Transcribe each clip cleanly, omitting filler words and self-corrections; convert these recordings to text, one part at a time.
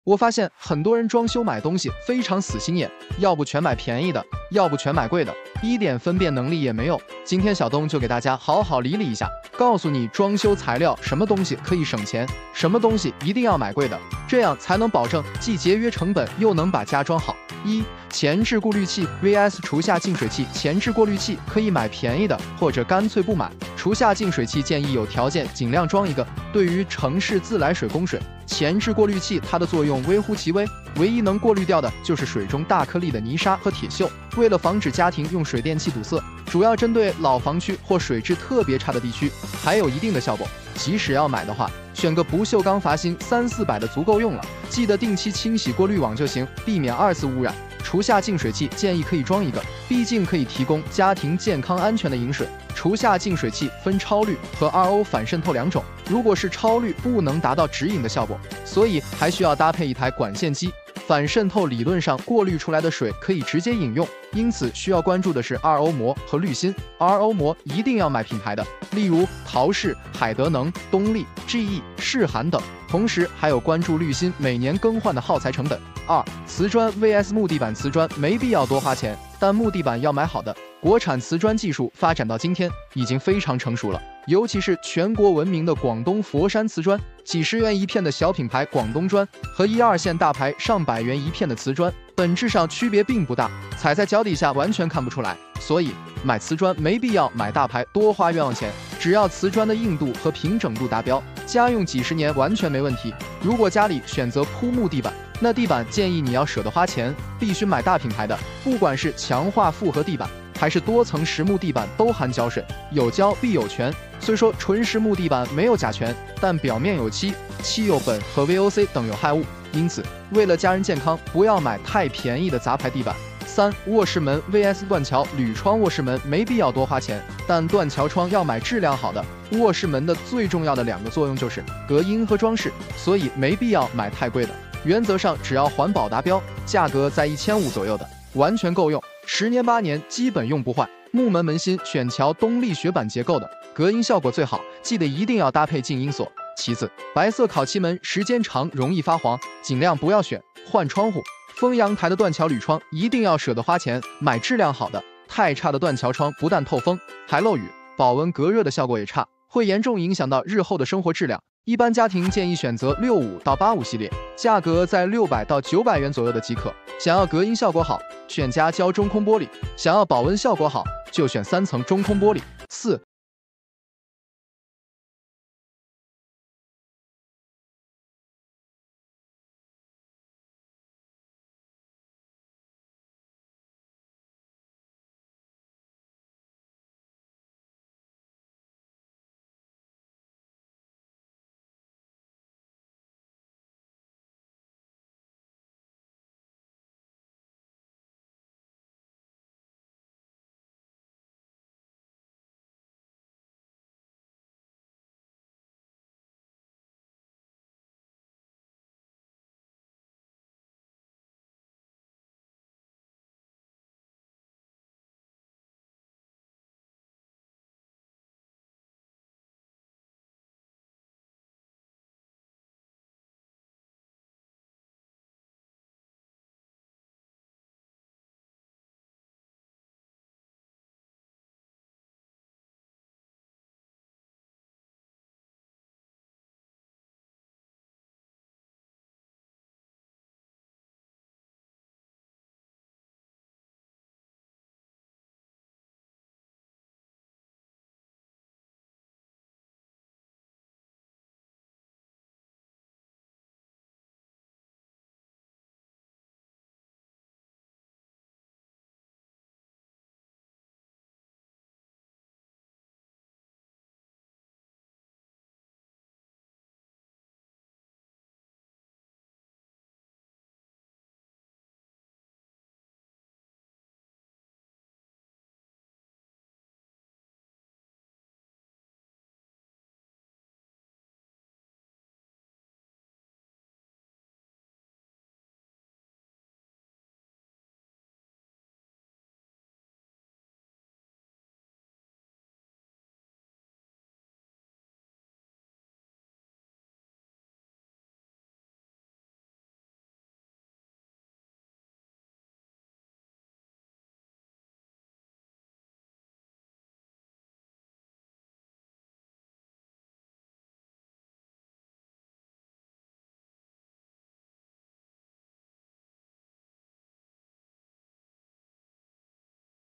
我发现很多人装修买东西非常死心眼，要不全买便宜的，要不全买贵的，一点分辨能力也没有。今天小东就给大家好好理理一下，告诉你装修材料什么东西可以省钱，什么东西一定要买贵的，这样才能保证既节约成本，又能把家装好。前置过滤器 vs 厨下净水器。前置过滤器可以买便宜的，或者干脆不买。厨下净水器建议有条件尽量装一个。对于城市自来水供水，前置过滤器它的作用微乎其微，唯一能过滤掉的就是水中大颗粒的泥沙和铁锈。为了防止家庭用水电气堵塞，主要针对老房区或水质特别差的地区，还有一定的效果。即使要买的话，选个不锈钢阀芯300-400的足够用了，记得定期清洗过滤网就行，避免二次污染。厨下净水器建议可以装一个，毕竟可以提供家庭健康安全的饮水。厨下净水器分超滤和RO 反渗透两种，如果是超滤不能达到直饮的效果，所以还需要搭配一台管线机。反渗透理论上过滤出来的水可以直接饮用，因此需要关注的是 RO 膜和滤芯。RO 膜一定要买品牌的，例如陶氏、海德能、东丽、GE、世涵等。同时还有关注滤芯每年更换的耗材成本。瓷砖 vs 木地板。瓷砖没必要多花钱，但木地板要买好的。国产瓷砖技术发展到今天已经非常成熟了，尤其是全国闻名的广东佛山瓷砖，几十元一片的小品牌广东砖和1、2线大牌上百元一片的瓷砖，本质上区别并不大，踩在脚底下完全看不出来。所以买瓷砖没必要买大牌多花冤枉钱，只要瓷砖的硬度和平整度达标，家用几十年完全没问题。如果家里选择铺木地板，那地板建议你要舍得花钱，必须买大品牌的，不管是强化复合地板还是多层实木地板都含胶水，有胶必有醛。虽说纯实木地板没有甲醛，但表面有漆、漆釉苯和 VOC 等有害物，因此为了家人健康，不要买太便宜的杂牌地板。卧室门 vs 断桥铝窗。卧室门没必要多花钱，但断桥窗要买质量好的。卧室门的最重要的2个作用就是隔音和装饰，所以没必要买太贵的。原则上只要环保达标，价格在1500左右的完全够用，10年8年基本用不坏。木门门芯选桥东丽雪板结构的，隔音效果最好，记得一定要搭配静音锁。其次，白色烤漆门时间长容易发黄，尽量不要选。换窗户，封阳台的断桥铝窗一定要舍得花钱买质量好的，太差的断桥窗不但透风，还漏雨，保温隔热的效果也差，会严重影响到日后的生活质量。一般家庭建议选择65到85系列，价格在600到900元左右的即可。想要隔音效果好，选夹胶中空玻璃；想要保温效果好，就选3层中空玻璃。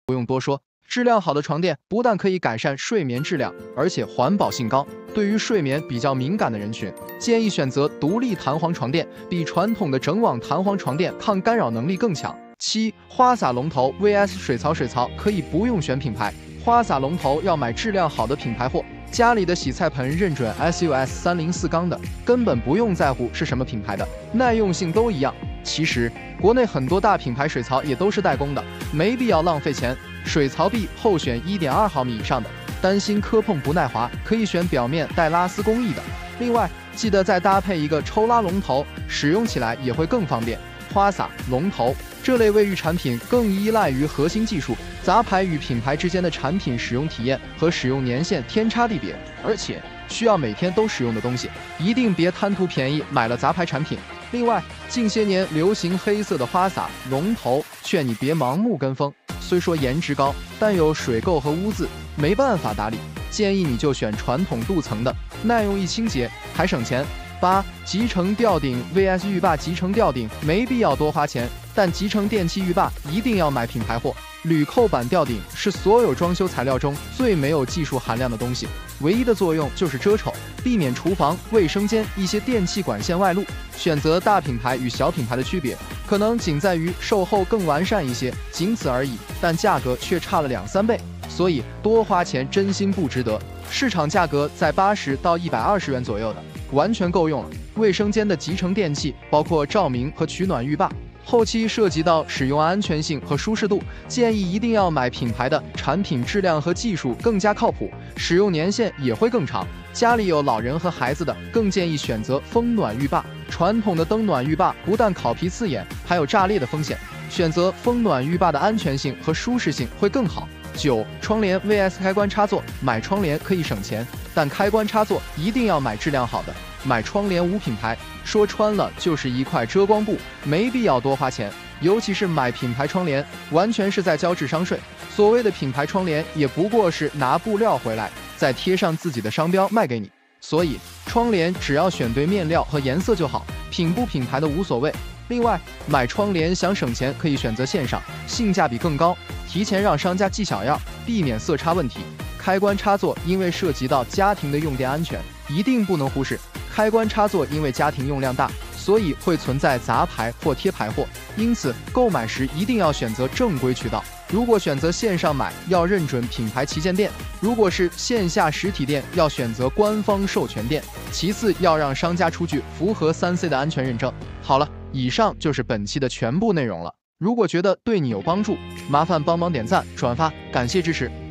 不用多说，质量好的床垫不但可以改善睡眠质量，而且环保性高。对于睡眠比较敏感的人群，建议选择独立弹簧床垫，比传统的整网弹簧床垫抗干扰能力更强。7. 花洒龙头 vs 水槽可以不用选品牌，花洒龙头要买质量好的品牌货。家里的洗菜盆认准 SUS304缸的，根本不用在乎是什么品牌的，耐用性都一样。其实国内很多大品牌水槽也都是代工的，没必要浪费钱。水槽壁后选1.2毫米以上的，担心磕碰不耐滑，可以选表面带拉丝工艺的。另外，记得再搭配一个抽拉龙头，使用起来也会更方便。花洒、龙头这类卫浴产品更依赖于核心技术，杂牌与品牌之间的产品使用体验和使用年限天差地别，而且需要每天都使用的东西，一定别贪图便宜买了杂牌产品。另外，近些年流行黑色的花洒、龙头，劝你别盲目跟风。虽说颜值高，但有水垢和污渍，没办法打理，建议你就选传统镀层的，耐用易清洁，还省钱。8. 集成吊顶 vs 浴霸。集成吊顶没必要多花钱，但集成电器浴霸一定要买品牌货。铝扣板吊顶是所有装修材料中最没有技术含量的东西，唯一的作用就是遮丑，避免厨房、卫生间一些电气管线外露。选择大品牌与小品牌的区别，可能仅在于售后更完善一些，仅此而已，但价格却差了2-3倍，所以多花钱真心不值得。市场价格在80到120元左右的，完全够用了。卫生间的集成电器包括照明和取暖浴霸，后期涉及到使用安全性和舒适度，建议一定要买品牌的，产品质量和技术更加靠谱，使用年限也会更长。家里有老人和孩子的，更建议选择风暖浴霸。传统的灯暖浴霸不但烤皮刺眼，还有炸裂的风险，选择风暖浴霸的安全性和舒适性会更好。9. 窗帘 vs 开关插座。买窗帘可以省钱，但开关插座一定要买质量好的。买窗帘无品牌，说穿了就是一块遮光布，没必要多花钱。尤其是买品牌窗帘，完全是在交智商税。所谓的品牌窗帘，也不过是拿布料回来，再贴上自己的商标卖给你。所以窗帘只要选对面料和颜色就好，品不品牌的无所谓。另外，买窗帘想省钱，可以选择线上，性价比更高。提前让商家记小样，避免色差问题。开关插座因为涉及到家庭的用电安全，一定不能忽视。开关插座因为家庭用量大，所以会存在杂牌或贴牌货，因此购买时一定要选择正规渠道。如果选择线上买，要认准品牌旗舰店；如果是线下实体店，要选择官方授权店。其次，要让商家出具符合3C 的安全认证。好了，以上就是本期的全部内容了。如果觉得对你有帮助，麻烦帮忙点赞、转发，感谢支持。